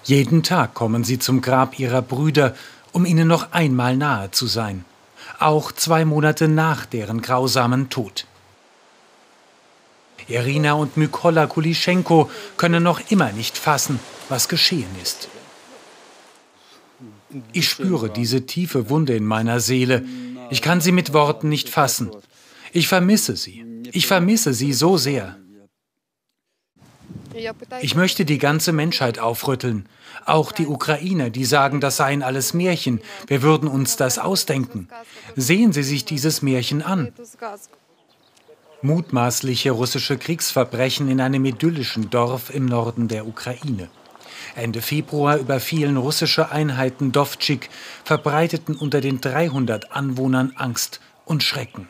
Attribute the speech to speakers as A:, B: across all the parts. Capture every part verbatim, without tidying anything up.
A: Jeden Tag kommen sie zum Grab ihrer Brüder, um ihnen noch einmal nahe zu sein. Auch zwei Monate nach deren grausamen Tod. Irina und Mykola Kulischenko können noch immer nicht fassen, was geschehen ist. Ich spüre diese tiefe Wunde in meiner Seele. Ich kann sie mit Worten nicht fassen. Ich vermisse sie. Ich vermisse sie so sehr. Ich möchte die ganze Menschheit aufrütteln. Auch die Ukrainer, die sagen, das seien alles Märchen. Wir würden uns das ausdenken. Sehen Sie sich dieses Märchen an. Mutmaßliche russische Kriegsverbrechen in einem idyllischen Dorf im Norden der Ukraine. Ende Februar überfielen russische Einheiten Dowtschik, verbreiteten unter den dreihundert Anwohnern Angst und Schrecken.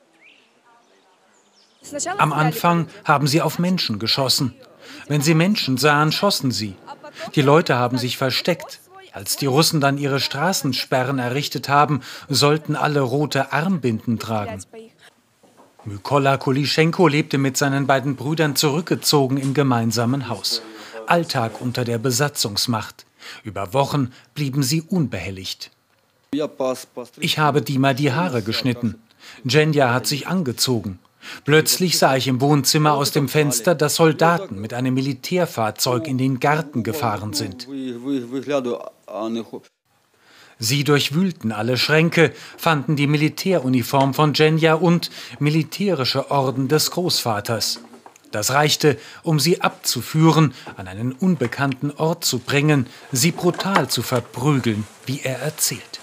A: Am Anfang haben sie auf Menschen geschossen. Wenn sie Menschen sahen, schossen sie. Die Leute haben sich versteckt. Als die Russen dann ihre Straßensperren errichtet haben, sollten alle rote Armbinden tragen. Mykola Kulischenko lebte mit seinen beiden Brüdern zurückgezogen im gemeinsamen Haus. Alltag unter der Besatzungsmacht. Über Wochen blieben sie unbehelligt. Ich habe Dima die Haare geschnitten. Genja hat sich angezogen. Plötzlich sah ich im Wohnzimmer aus dem Fenster, dass Soldaten mit einem Militärfahrzeug in den Garten gefahren sind. Sie durchwühlten alle Schränke, fanden die Militäruniform von Genja und militärische Orden des Großvaters. Das reichte, um sie abzuführen, an einen unbekannten Ort zu bringen, sie brutal zu verprügeln, wie er erzählt.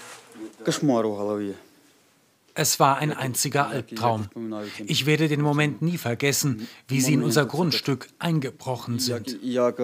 A: Es war ein einziger Albtraum. Ich werde den Moment nie vergessen, wie sie in unser Grundstück eingebrochen sind.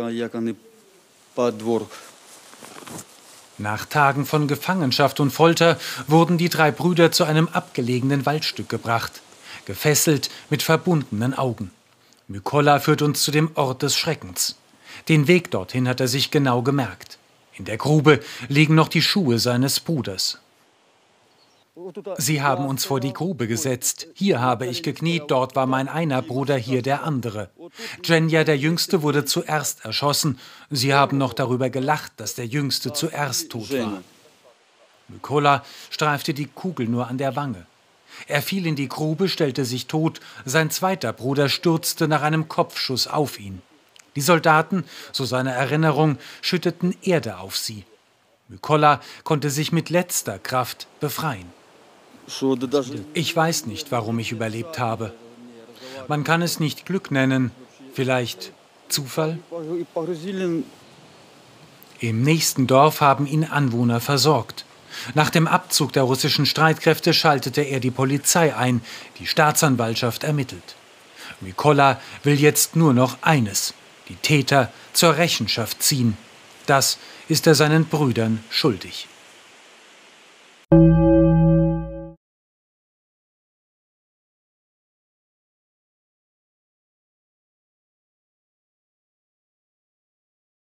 A: Nach Tagen von Gefangenschaft und Folter wurden die drei Brüder zu einem abgelegenen Waldstück gebracht, gefesselt mit verbundenen Augen. Mykola führt uns zu dem Ort des Schreckens. Den Weg dorthin hat er sich genau gemerkt. In der Grube liegen noch die Schuhe seines Bruders. Sie haben uns vor die Grube gesetzt. Hier habe ich gekniet, dort war mein einer Bruder, hier der andere. Genja, der Jüngste, wurde zuerst erschossen. Sie haben noch darüber gelacht, dass der Jüngste zuerst tot war. Mykola streifte die Kugel nur an der Wange. Er fiel in die Grube, stellte sich tot. Sein zweiter Bruder stürzte nach einem Kopfschuss auf ihn. Die Soldaten, so seine Erinnerung, schütteten Erde auf sie. Mykola konnte sich mit letzter Kraft befreien. Ich weiß nicht, warum ich überlebt habe. Man kann es nicht Glück nennen, vielleicht Zufall? Im nächsten Dorf haben ihn Anwohner versorgt. Nach dem Abzug der russischen Streitkräfte schaltete er die Polizei ein, die Staatsanwaltschaft ermittelt. Mykola will jetzt nur noch eines: die Täter zur Rechenschaft ziehen. Das ist er seinen Brüdern schuldig.